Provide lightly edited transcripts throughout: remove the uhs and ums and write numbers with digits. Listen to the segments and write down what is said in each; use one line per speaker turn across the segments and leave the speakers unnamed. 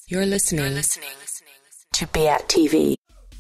You're listening to Beat TV.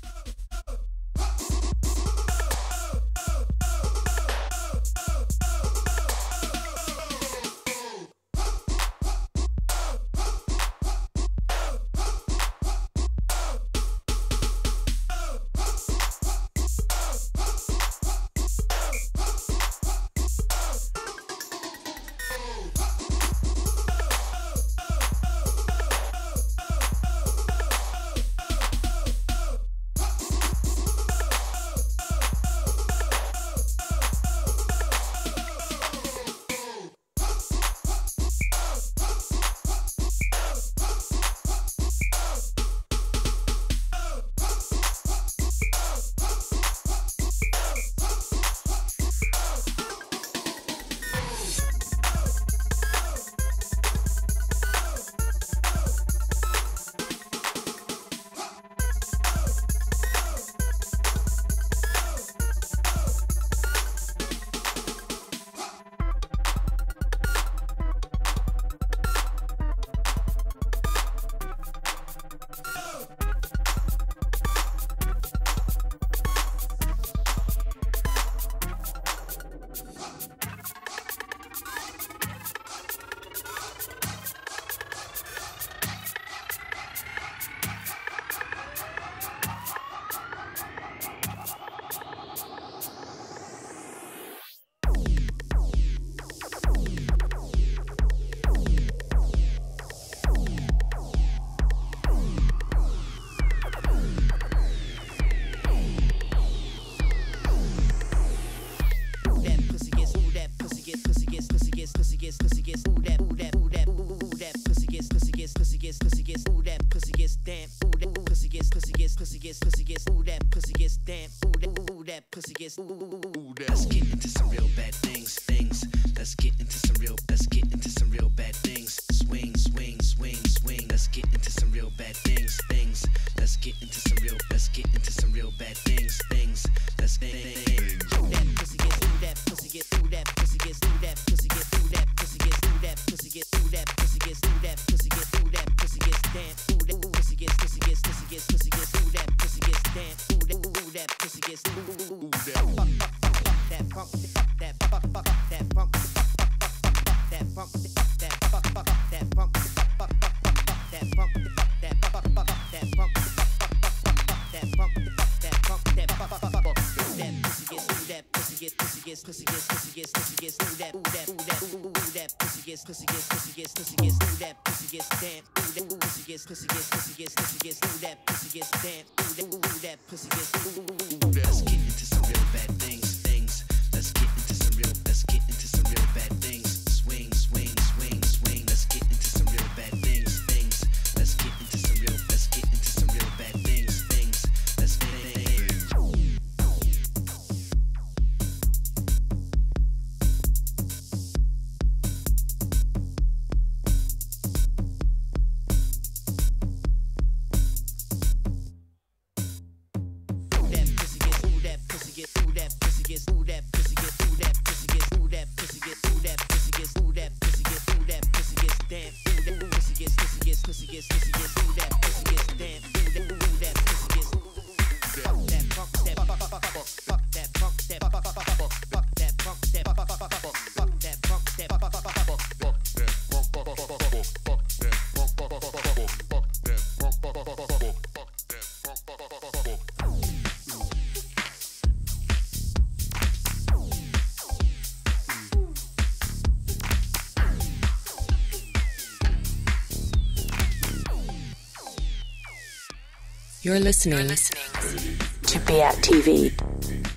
Let's get into some real bad things. Let's get into some real bad things. Swing. Let's get into some real bad things. Let's get into some real bad things. Let's that pussy gets ooh, that pussy gets ooh, that pussy gets ooh, that pussy gets ooh, that pussy gets ooh, that pussy gets ooh, that pussy gets ooh, that pussy gets ooh, that pussy gets damn ooh, that pussy gets ooh, that pussy gets damn ooh, that pussy gets ooh, that pump, that pump, that pump, that pump, that pump, that pump, that pump, that pump, that pump, that pump, that pussy gets ooh, that pussy gets ooh, that pussy gets ooh, that pussy gets ooh, that pussy gets damn ooh, that pussy gets ooh, that pussy gets damn ooh, that pussy gets ooh. Let's get into some real bad things. Let's get into some real bad things. Swing. Let's get into some real bad things. Let's get into some real bad things. Let's
You're listening to Beat TV.